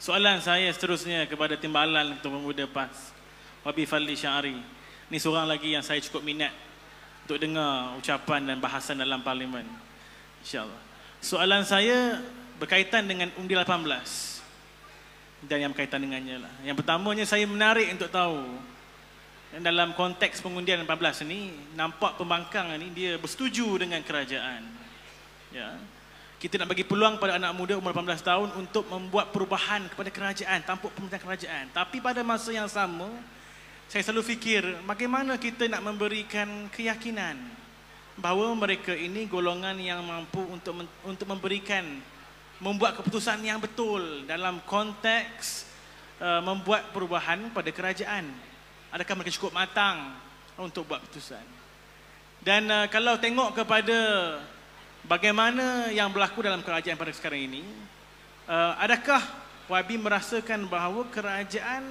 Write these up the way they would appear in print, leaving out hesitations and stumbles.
Soalan saya seterusnya kepada Timbalan Ketua Pemuda PAS, Wabi Fadli Syari. Ini seorang lagi yang saya cukup minat untuk dengar ucapan dan bahasan dalam parlimen, InsyaAllah. Soalan saya berkaitan dengan undi 18 dan yang berkaitan dengannya lah. Yang pertamanya, saya menarik untuk tahu dalam konteks pengundian 18 ini, nampak pembangkang ini dia bersetuju dengan kerajaan. Ya. Kita nak bagi peluang pada anak muda umur 18 tahun untuk membuat perubahan kepada kerajaan, tampuk pemerintahan kerajaan. Tapi pada masa yang sama, saya selalu fikir bagaimana kita nak memberikan keyakinan bahawa mereka ini golongan yang mampu untuk membuat keputusan yang betul dalam konteks membuat perubahan pada kerajaan. Adakah mereka cukup matang untuk buat keputusan? Dan kalau tengok kepada bagaimana yang berlaku dalam kerajaan pada sekarang ini, adakah Wabi merasakan bahawa kerajaan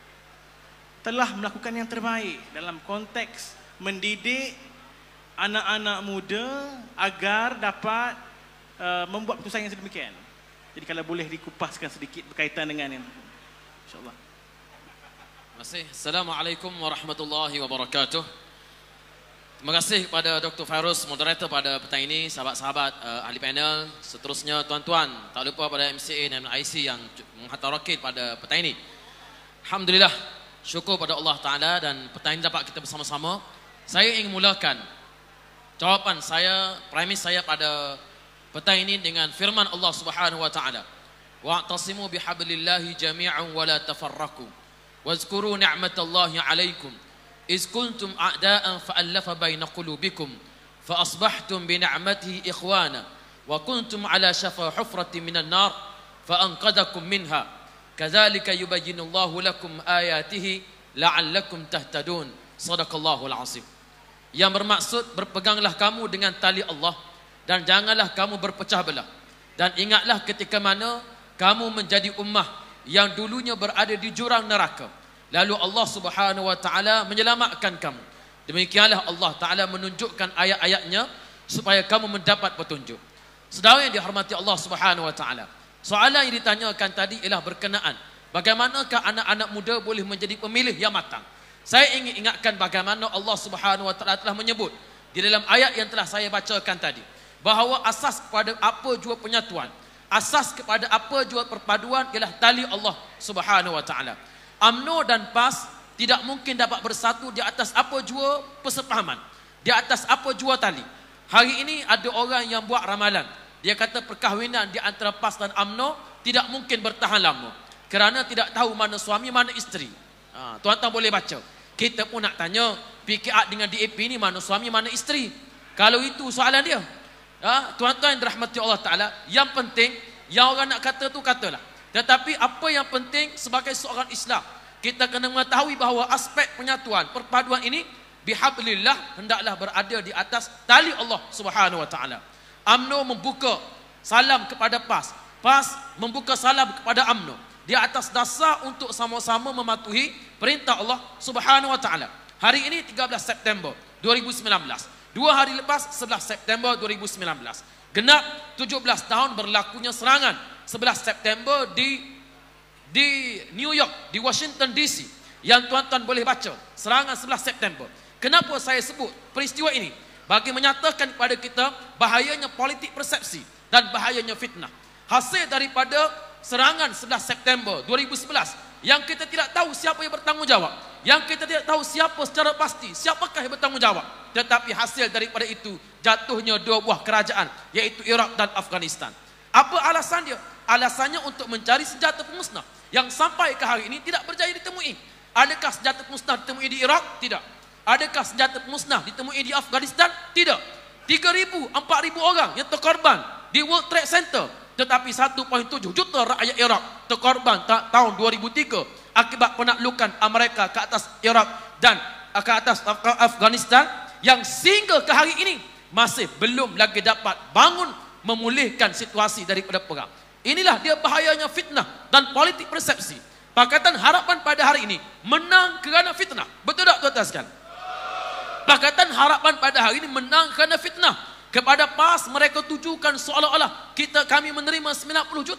telah melakukan yang terbaik dalam konteks mendidik anak-anak muda agar dapat membuat keputusan yang sedemikian? Jadi kalau boleh dikupaskan sedikit berkaitan dengan ini, insyaAllah. Terima kasih. Assalamualaikum warahmatullahi wabarakatuh. Terima kasih kepada Dr. Fairuz, moderator pada petang ini, sahabat-sahabat ahli panel, seterusnya tuan-tuan, tak lupa pada MCA dan IC yang menghantar rakit pada petang ini. Alhamdulillah, syukur pada Allah Ta'ala dan petang ini dapat kita bersama-sama. Saya ingin mulakan jawapan saya, premis saya pada petang ini dengan firman Allah Subhanahu wa Ta'ala. Wa'tasimu bihablillahi jami'an wa la tafarraku. Wazkuru ni'matallahi 'alaikum إذ كنتم أعداء فألف بين قلوبكم فأصبحتم بنعمته إخوانا وكنتم على شفا حفرة من النار فأنقذكم منها كذلك يبين الله لكم آياته لعلكم تهتدون صدق الله العظيم. Yang bermaksud, berpeganglah kamu dengan tali Allah dan janganlah kamu berpecah belah. Dan ingatlah ketika mana kamu menjadi ummah yang dulunya berada di jurang neraka, lalu Allah Subhanahu wa Ta'ala menyelamatkan kamu. Demikianlah Allah Ta'ala menunjukkan ayat-ayatnya supaya kamu mendapat petunjuk. Saudara yang dihormati Allah Subhanahu wa Ta'ala, soalan yang ditanyakan tadi ialah berkenaan bagaimanakah anak-anak muda boleh menjadi pemilih yang matang. Saya ingin ingatkan bagaimana Allah Subhanahu wa Ta'ala telah menyebut di dalam ayat yang telah saya bacakan tadi, bahawa asas kepada apa jua penyatuan, asas kepada apa jua perpaduan ialah tali Allah Subhanahu wa Ta'ala. UMNO dan PAS tidak mungkin dapat bersatu di atas apa jua persefahaman, di atas apa jua tali. Hari ini ada orang yang buat ramalan. Dia kata perkahwinan di antara PAS dan UMNO tidak mungkin bertahan lama kerana tidak tahu mana suami mana isteri. Tuan-tuan boleh baca. Kita pun nak tanya PKR dengan DAP ni mana suami mana isteri. Kalau itu soalan dia. Tuan-tuan yang dirahmati Allah Ta'ala, yang penting yang orang nak kata tu katalah. Tetapi apa yang penting sebagai seorang Islam, kita kena mengetahui bahawa aspek penyatuan, perpaduan ini bihablillah hendaklah berada di atas tali Allah Subhanahu wa Ta'ala. UMNO membuka salam kepada PAS, PAS membuka salam kepada UMNO di atas dasar untuk sama-sama mematuhi perintah Allah Subhanahu wa Ta'ala. Hari ini 13 September 2019. 2 hari lepas 11 September 2019. Genap 17 tahun berlakunya serangan 11 September di New York, di Washington DC, yang tuan-tuan boleh baca serangan 11 September. Kenapa saya sebut peristiwa ini? Bagi menyatakan kepada kita bahayanya politik persepsi dan bahayanya fitnah. Hasil daripada serangan 11 September 2011 yang kita tidak tahu siapa yang bertanggungjawab, yang kita tidak tahu siapa secara pasti siapakah yang bertanggungjawab, tetapi hasil daripada itu jatuhnya 2 buah kerajaan, iaitu Iraq dan Afghanistan. Apa alasan dia? Alasannya untuk mencari senjata pemusnah yang sampai ke hari ini tidak berjaya ditemui. Adakah senjata pemusnah ditemui di Iraq? Tidak. Adakah senjata pemusnah ditemui di Afghanistan? Tidak. 3,000, 4,000 orang yang terkorban di World Trade Center, tetapi 1.7 juta rakyat Iraq terkorban tahun 2003 akibat penaklukan Amerika ke atas Iraq dan ke atas Afghanistan, yang sehingga ke hari ini masih belum lagi dapat bangun memulihkan situasi daripada perang. Inilah dia bahayanya fitnah dan politik persepsi. Pakatan Harapan pada hari ini menang kerana fitnah. Betul tak tuan-tuan sekalian? Pakatan Harapan pada hari ini menang kerana fitnah. Kepada PAS mereka tujukan seolah-olah kami menerima 90 juta.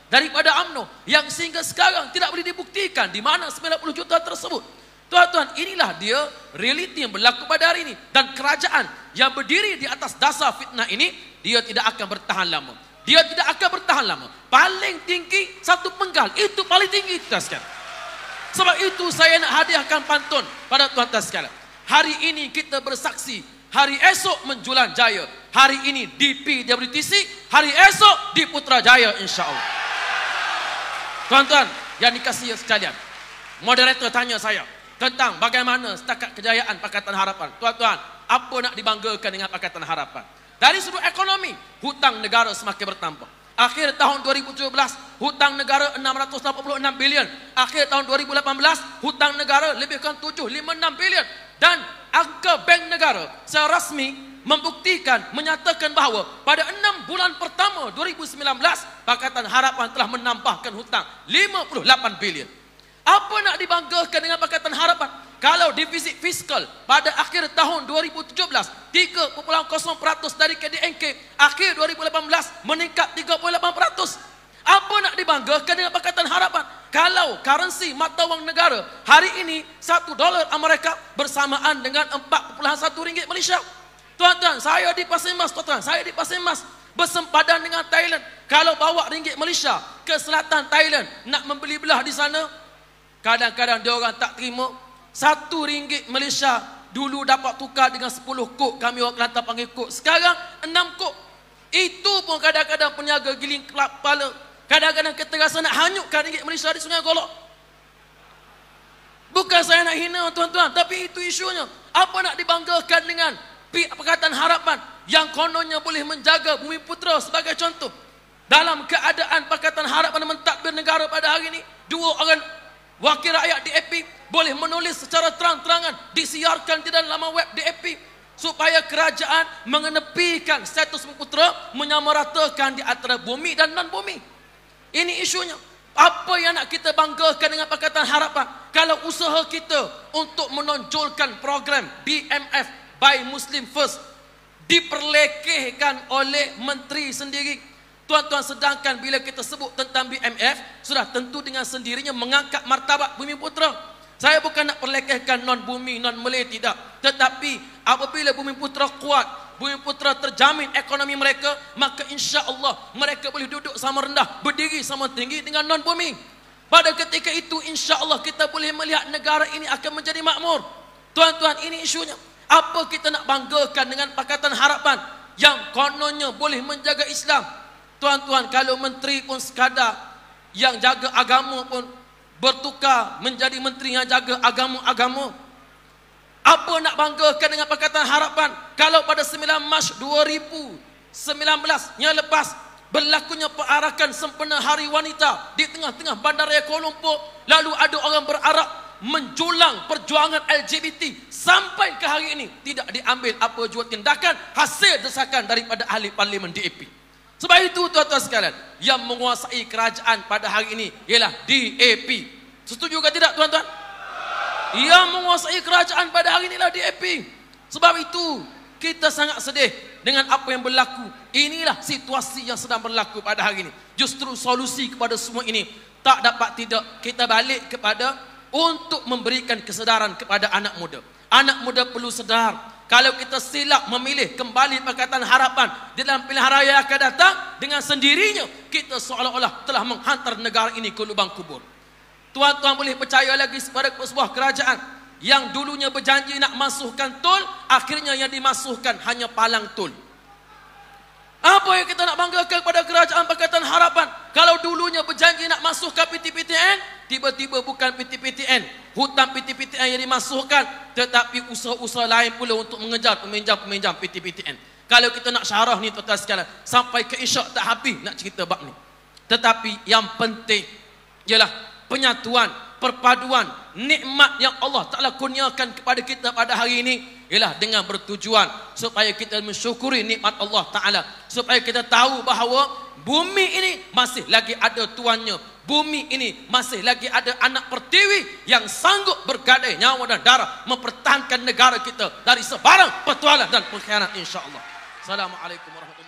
daripada UMNO yang sehingga sekarang tidak boleh dibuktikan di mana 90 juta tersebut. Tuan-tuan, inilah dia realiti yang berlaku pada hari ini. Dan kerajaan yang berdiri di atas dasar fitnah ini, dia tidak akan bertahan lama. Dia tidak akan bertahan lama. Paling tinggi satu penggal, itu paling tinggi tuan sekalian. Sebab itu saya nak hadiahkan pantun pada tuan-tuan sekalian. Hari ini kita bersaksi, hari esok menjulang jaya. Hari ini di PWTC, hari esok di Putrajaya insya-Allah. Tuan-tuan yang dikasihi sekalian, moderator tanya saya tentang bagaimana setakat kejayaan Pakatan Harapan. Tuan-tuan, apa nak dibanggakan dengan Pakatan Harapan? Dari sudut ekonomi, hutang negara semakin bertambah. Akhir tahun 2017, hutang negara 686 bilion. Akhir tahun 2018, hutang negara lebih kurang 756 bilion. Dan angka bank negara secara rasmi membuktikan, menyatakan bahawa pada 6 bulan pertama 2019, Pakatan Harapan telah menambahkan hutang 58 bilion. Apa nak dibanggakan dengan Pakatan Harapan? Kalau defisit fiskal pada akhir tahun 2017 3.0% dari KDNK, akhir 2018 meningkat 38%. Apa nak dibanggakan dengan Pakatan Harapan? Kalau currency mata wang negara hari ini $1 Amerika bersamaan dengan 4.1 ringgit Malaysia. Tuan-tuan, saya di Pasir Mas, tuan-tuan, saya di Pasir Mas bersempadan dengan Thailand. Kalau bawa ringgit Malaysia ke selatan Thailand nak membeli belah di sana, kadang-kadang dia orang tak terima. RM1 Malaysia dulu dapat tukar dengan 10 kok, kami orang Kelantan panggil kok. Sekarang 6 kok. Itu pun kadang-kadang peniaga giling kepala. Kadang-kadang kita rasa nak hanyutkan ringgit Malaysia di Sungai Golok. Bukan saya nak hina tuan-tuan, tapi itu isunya. Apa nak dibanggakan dengan Pakatan Harapan yang kononnya boleh menjaga Bumi Putra sebagai contoh. Dalam keadaan Pakatan Harapan mentadbir negara pada hari ini, 2 orang wakil rakyat DAP boleh menulis secara terang-terangan, disiarkan di dalam laman web DAP, supaya kerajaan mengenepikan status Bumi Putra, menyamaratakan di antara bumi dan non-bumi. Ini isunya. Apa yang nak kita banggakan dengan Pakatan Harapan? Kalau usaha kita untuk menonjolkan program BMF, Buy Muslim First, diperlekehkan oleh menteri sendiri. Tuan-tuan, sedangkan bila kita sebut tentang BMF, sudah tentu dengan sendirinya mengangkat martabat Bumi Putra. Saya bukan nak perlekehkan non-bumi, non-Malay, tidak. Tetapi apabila Bumi Putra kuat, Bumi Putra terjamin ekonomi mereka, maka insya-Allah mereka boleh duduk sama rendah, berdiri sama tinggi dengan non-bumi. Pada ketika itu insya-Allah kita boleh melihat negara ini akan menjadi makmur. Tuan-tuan, ini isunya. Apa kita nak banggakan dengan Pakatan Harapan yang kononnya boleh menjaga Islam? Tuan-tuan, kalau menteri pun sekadar yang jaga agama pun bertukar menjadi menteri yang jaga agama-agama. Apa nak banggakan dengan Pakatan Harapan kalau pada 9 Mac 2019 yang lepas berlakunya perarakan sempena Hari Wanita di tengah-tengah bandaraya Kuala Lumpur, lalu ada orang berarak menjulang perjuangan LGBT, sampai ke hari ini tidak diambil apa jua tindakan hasil desakan daripada ahli parlimen DAP. Sebab itu tuan-tuan sekalian, yang menguasai kerajaan pada hari ini ialah DAP. Setuju ke tidak tuan-tuan? Yang menguasai kerajaan pada hari ini ialah DAP. Sebab itu kita sangat sedih dengan apa yang berlaku. Inilah situasi yang sedang berlaku pada hari ini. Justru solusi kepada semua ini tak dapat tidak kita balik kepada untuk memberikan kesedaran kepada anak muda. Anak muda perlu sedar. Kalau kita silap memilih kembali Pakatan Harapan di dalam pilihan raya yang akan datang, dengan sendirinya kita seolah-olah telah menghantar negara ini ke lubang kubur. Tuan-tuan boleh percaya lagi kepada sebuah kerajaan yang dulunya berjanji nak masukkan tol, akhirnya yang dimasukkan hanya palang tol. Apa yang kita nak banggakan kepada kerajaan Pakatan Harapan? Kalau dulunya berjanji nak masukkan PTPTN, tiba-tiba bukan PTPTN, hutang PTPTN yang dimasukkan, tetapi usaha-usaha lain pula untuk mengejar peminjam-peminjam PTPTN. Kalau kita nak syarah ni tuan-tuan sekalian, sampai ke isyak tak habis nak cerita bab ni. Tetapi yang penting ialah penyatuan, perpaduan, nikmat yang Allah Ta'ala kurniakan kepada kita pada hari ini ialah dengan bertujuan supaya kita mensyukuri nikmat Allah Ta'ala, supaya kita tahu bahawa bumi ini masih lagi ada tuannya, bumi ini masih lagi ada anak pertiwi yang sanggup bergadai nyawa dan darah mempertahankan negara kita dari sebarang petualang dan pengkhianat insya-Allah. Assalamualaikum warahmatullahi wabarakatuh.